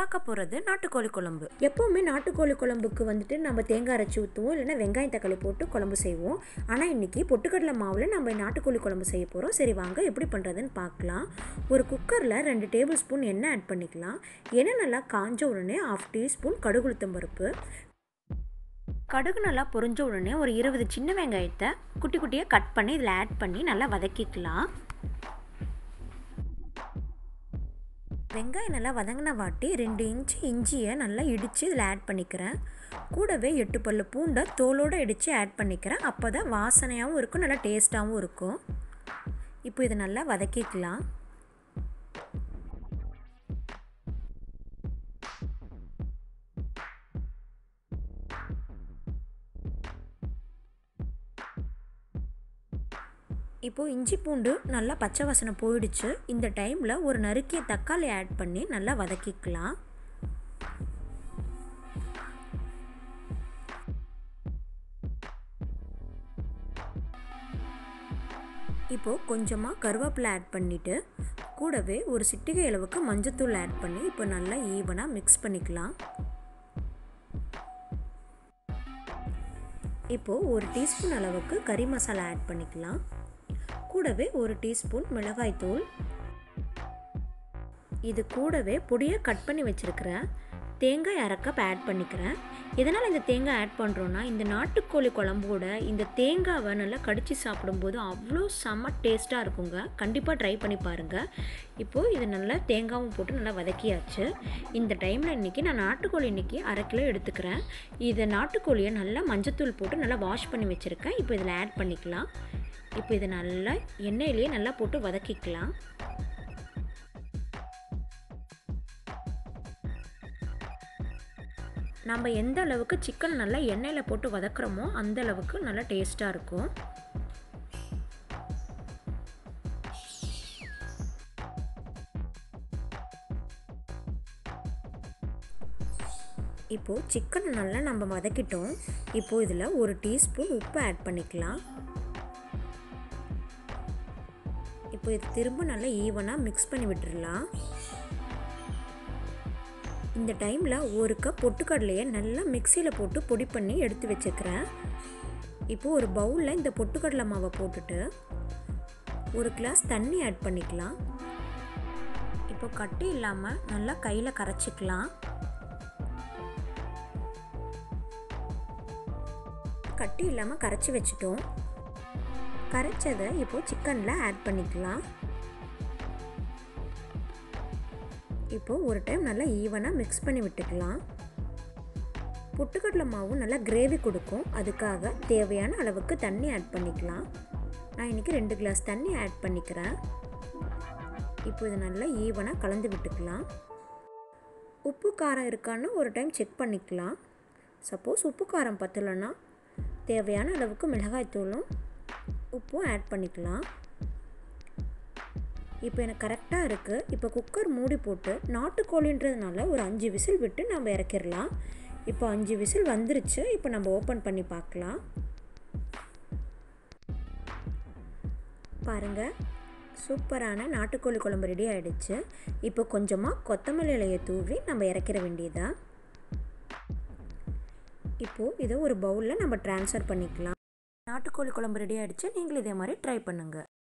பார்க்க போகிறது நாட்டுக்கோழி குழம்பு. எப்போவுமே நாட்டுக்கோழி குழம்புக்கு வந்துட்டு நம்ம தேங்காய் அரைச்சி ஊற்றுவோம், இல்லைன்னா வெங்காயம் தக்காளி போட்டு குழம்பு செய்வோம். ஆனால் இன்றைக்கி பொட்டுக்கடலை மாவில் நம்ம நாட்டுக்கோழி குழம்பு செய்ய போகிறோம். சரி வாங்க எப்படி பண்ணுறதுன்னு பார்க்கலாம். ஒரு குக்கரில் 2 டேபிள் ஸ்பூன் எண்ணெய் ஆட் பண்ணிக்கலாம். எண்ணெய் நல்லா காஞ்ச உடனே 1/2 டீஸ்பூன் கடுகு உளுத்தம் பருப்பு. கடுகு நல்லா பொரிஞ்ச உடனே ஒரு 20 சின்ன வெங்காயத்தை குட்டி குட்டியாக கட் பண்ணி இதில் ஆட் பண்ணி நல்லா வதக்கிக்கலாம். வெங்காயம் நல்லா வதங்கின வாட்டி 2 இன்ச்சு இஞ்சியை நல்லா இடித்து இதில் ஆட் பண்ணிக்கிறேன். கூடவே 8 பல்லு பூண்டை தோலோடு இடித்து ஆட் பண்ணிக்கிறேன். அப்போ தான் வாசனையாகவும் இருக்கும், நல்லா டேஸ்ட்டாகவும் இருக்கும். இப்போ இதை நல்லா வதக்கிக்கலாம். இப்போது இஞ்சி பூண்டு நல்லா பச்சை வாசனை போயிடுச்சு. இந்த டைமில் ஒரு நறுக்கிய தக்காளி ஆட் பண்ணி நல்லா வதக்கிக்கலாம். இப்போது கொஞ்சமாக கருவேப்பிலை ஆட் பண்ணிவிட்டு கூடவே ஒரு சிட்டிகை அளவுக்கு மஞ்சத்தூள் ஆட் பண்ணி இப்போ நல்லா ஈவனாக மிக்ஸ் பண்ணிக்கலாம். இப்போது 1 டீஸ்பூன் அளவுக்கு கறி மசாலா ஆட் பண்ணிக்கலாம். கூடவே 1 டீஸ்பூன் மிளகாய் தூள். இது கூடவே பொடியை கட் பண்ணி வச்சுருக்கிற தேங்காய் அரை கப் ஆட் பண்ணிக்கிறேன். எதனால் இந்த தேங்காய் ஆட் பண்ணுறோன்னா, இந்த நாட்டுக்கோழி குழம்போட இந்த தேங்காவை நல்லா கடித்து சாப்பிடும்போது அவ்வளோ செம்ம டேஸ்ட்டாக இருக்குங்க. கண்டிப்பாக ட்ரை பண்ணி பாருங்கள். இப்போது இது நல்லா தேங்காவும் போட்டு நல்லா வதக்கியாச்சு. இந்த டைமில் இன்றைக்கி நான் நாட்டுக்கோழி இன்றைக்கி 1/2 கிலோ எடுத்துக்கிறேன். இதை நாட்டுக்கோழியை நல்லா மஞ்சத்தூள் போட்டு நல்லா வாஷ் பண்ணி வச்சுருக்கேன். இப்போ இதில் ஆட் பண்ணிக்கலாம். இப்போ இதை நல்லா எண்ணெயிலேயே நல்லா போட்டு வதக்கிக்கலாம். நம்ம எந்த அளவுக்கு சிக்கன் நல்லா எண்ணெயில் போட்டு வதக்குறோமோ அந்த அளவுக்கு நல்லா டேஸ்ட்டாக இருக்கும். இப்போது சிக்கனை நல்லா நம்ம வதக்கிட்டோம். இப்போது இதில் 1 டீஸ்பூன் உப்பு ஆட் பண்ணிக்கலாம். இப்போ இது திரும்ப நல்லா ஈவனாக மிக்ஸ் பண்ணி விட்டுடலாம். இந்த டைமில் 1 கப் பொட்டுக்கடலையை நல்லா மிக்சியில் போட்டு பொடி பண்ணி எடுத்து வச்சுக்கிறேன். இப்போது ஒரு பவுலில் இந்த பொட்டுக்கடலை மாவை போட்டுட்டு 1 கிளாஸ் தண்ணி ஆட் பண்ணிக்கலாம். இப்போ கட்டி இல்லாமல் நல்லா கையில் கரைச்சிக்கலாம். கட்டி இல்லாமல் கரைச்சி வச்சுட்டோம். கரைச்சதை இப்போது சிக்கனில் ஆட் பண்ணிக்கலாம். இப்போது ஒரு டைம் நல்லா ஈவனாக மிக்ஸ் பண்ணி விட்டுக்கலாம். பொட்டுக்கடலை மாவு நல்லா கிரேவி கொடுக்கும். அதுக்காக தேவையான அளவுக்கு தண்ணி ஆட் பண்ணிக்கலாம். நான் இன்றைக்கி 2 கிளாஸ் தண்ணி ஆட் பண்ணிக்கிறேன். இப்போ இதை நல்லா ஈவனாக கலந்து விட்டுக்கலாம். உப்பு காரம் இருக்கான்னு ஒரு டைம் செக் பண்ணிக்கலாம். சப்போஸ் உப்பு காரம் பத்தலைன்னா தேவையான அளவுக்கு மிளகாய்த்தூளும் உப்பும் ஆட் பண்ணிக்கலாம். இப்போ எனக்கு கரெக்டாக இருக்குது. இப்போ குக்கர் மூடி போட்டு நாட்டுக்கோழின்றதுனால ஒரு 5 விசில் விட்டு நம்ம இறக்கிடலாம். இப்போ 5 விசில் வந்துருச்சு. இப்போ நம்ம ஓப்பன் பண்ணி பார்க்கலாம். பாருங்கள், சூப்பரான நாட்டுக்கோழி குழம்பு ரெடி ஆகிடுச்சு. இப்போ கொஞ்சமாக கொத்தமல்லி இலையை தூவி நம்ம இறக்கிற வேண்டியதான். இப்போது இதை ஒரு பவுலில் நம்ம ட்ரான்ஸ்ஃபர் பண்ணிக்கலாம். நாட்டுக்கோழி குழம்பு ரெடி ஆகிடுச்சு. நீங்களும் இதே மாதிரி ட்ரை பண்ணுங்கள்.